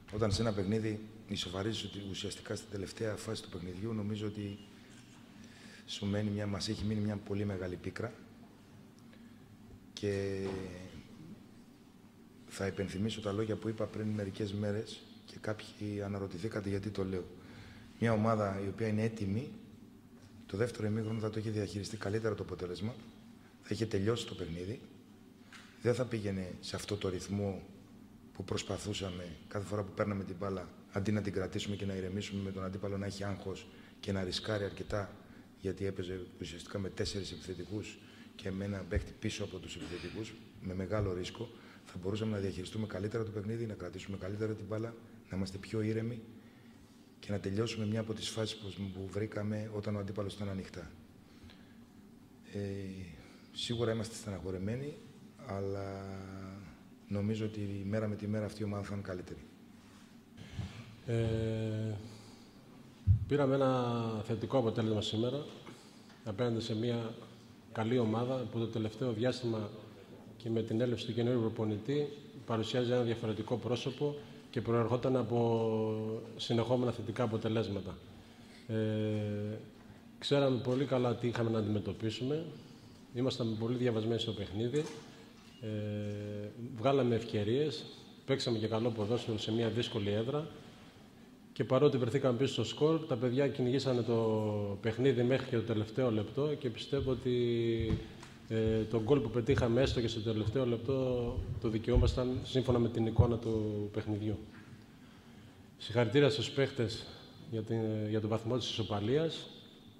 Όταν σε ένα παιχνίδι ισοφαρίζεις ότι ουσιαστικά στην τελευταία φάση του παιχνιδιού, νομίζω ότι μας έχει μείνει μια πολύ μεγάλη πίκρα και θα υπενθυμίσω τα λόγια που είπα πριν μερικές μέρες και κάποιοι αναρωτηθήκατε γιατί το λέω. Μια ομάδα η οποία είναι έτοιμη, το δεύτερο ημίχρονο θα το είχε διαχειριστεί καλύτερα το αποτέλεσμα, θα είχε τελειώσει το παιχνίδι, δεν θα πήγαινε σε αυτό το ρυθμό που προσπαθούσαμε κάθε φορά που παίρναμε την μπάλα, αντί να την κρατήσουμε και να ηρεμήσουμε με τον αντίπαλο να έχει άγχος και να ρισκάρει αρκετά, γιατί έπαιζε ουσιαστικά με 4 επιθετικούς και με έναν παίχτη πίσω από τους επιθετικούς, με μεγάλο ρίσκο. Θα μπορούσαμε να διαχειριστούμε καλύτερα το παιχνίδι, να κρατήσουμε καλύτερα την μπάλα, να είμαστε πιο ήρεμοι και να τελειώσουμε μια από τις φάσεις που βρήκαμε όταν ο αντίπαλος ήταν ανοιχτά. Σίγουρα είμαστε στεναχωρεμένοι, αλλά νομίζω ότι μέρα με τη μέρα αυτή η ομάδα θα είναι καλύτερη. Πήραμε ένα θετικό αποτέλεσμα σήμερα απέναντι σε μια καλή ομάδα που το τελευταίο διάστημα και με την έλευση του καινούριου προπονητή παρουσιάζει ένα διαφορετικό πρόσωπο και προερχόταν από συνεχόμενα θετικά αποτελέσματα. Ξέραμε πολύ καλά τι είχαμε να αντιμετωπίσουμε. Ήμασταν πολύ διαβασμένοι στο παιχνίδι. Βγάλαμε ευκαιρίες. Παίξαμε και καλό ποδόσφαιρο σε μια δύσκολη έδρα. Και παρότι βρεθήκαμε πίσω στο σκορ, τα παιδιά κυνηγήσανε το παιχνίδι μέχρι και το τελευταίο λεπτό και πιστεύω ότι το γκολ που πετύχαμε έστω και στο τελευταίο λεπτό το δικαιούμασταν σύμφωνα με την εικόνα του παιχνιδιού. Συγχαρητήρια στους παίχτες για τον βαθμό της ισοπαλίας.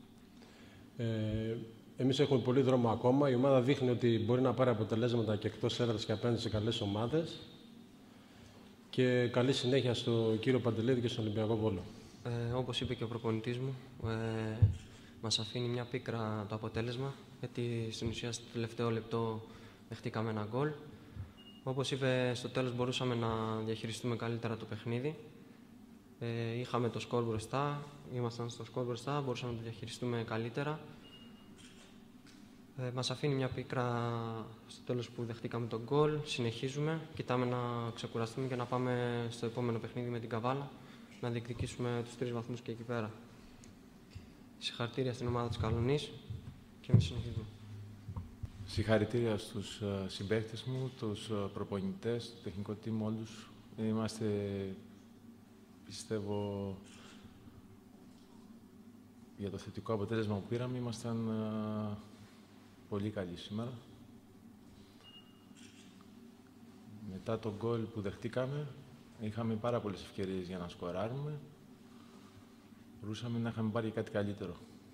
Εμείς έχουμε πολύ δρόμο ακόμα. Η ομάδα δείχνει ότι μπορεί να πάρει αποτελέσματα και εκτός έδρας και απέναντι σε καλές ομάδες. Και καλή συνέχεια στον κύριο Παντελίδη και στον Ολυμπιακό Βόλο. Όπως είπε και ο προπονητής μου, μας αφήνει μια πίκρα το αποτέλεσμα, γιατί στην ουσία στο τελευταίο λεπτό δεχτήκαμε ένα γκολ. Όπως είπε, στο τέλος μπορούσαμε να διαχειριστούμε καλύτερα το παιχνίδι. Είχαμε το σκορ μπροστά, ήμασταν στο σκορ μπροστά, μπορούσαμε να το διαχειριστούμε καλύτερα. Μας αφήνει μια πίκρα στο τέλος που δεχτήκαμε τον γκολ. Συνεχίζουμε, κοιτάμε να ξεκουραστούμε και να πάμε στο επόμενο παιχνίδι με την Καβάλα, να διεκδικήσουμε τους 3 βαθμούς και εκεί πέρα. Συγχαρητήρια στην ομάδα της Καλονής και εμείς συνεχίζουμε. Συγχαρητήρια στους συμπαίκτες μου, τους προπονητές, το τεχνικό team όλους. Είμαστε, πιστεύω, για το θετικό αποτέλεσμα που πήραμε, ήμασταν πολύ καλή σήμερα. Μετά τον γκολ που δεχτήκαμε, είχαμε πάρα πολλές ευκαιρίες για να σκοράρουμε. Μπορούσαμε να είχαμε πάρει κάτι καλύτερο.